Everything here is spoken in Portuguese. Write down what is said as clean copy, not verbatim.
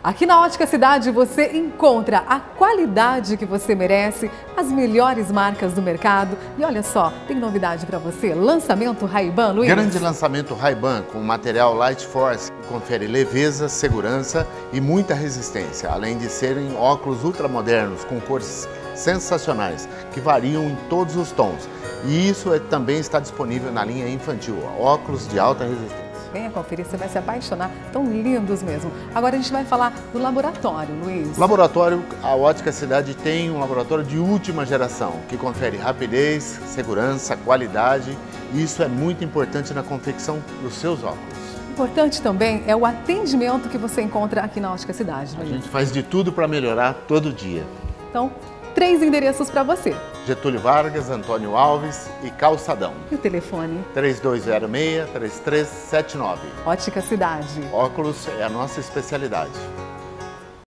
Aqui na Ótica Cidade você encontra a qualidade que você merece, as melhores marcas do mercado. E olha só, tem novidade para você, lançamento Ray-Ban, Luiz. Grande lançamento Ray-Ban com material Light Force, que confere leveza, segurança e muita resistência, além de serem óculos ultramodernos com cores sensacionais, que variam em todos os tons. E isso também está disponível na linha infantil, óculos de alta resistência. Venha conferir, você vai se apaixonar, tão lindos mesmo. Agora a gente vai falar do laboratório, Luiz. Laboratório, a Ótica Cidade tem um laboratório de última geração, que confere rapidez, segurança, qualidade, e isso é muito importante na confecção dos seus óculos. Importante também é o atendimento que você encontra aqui na Ótica Cidade, Luiz. A gente faz de tudo para melhorar todo dia. Então, 3 endereços para você. Getúlio Vargas, Antônio Alves e Calçadão. E o telefone? 3206-3379. Ótica Cidade. Óculos é a nossa especialidade.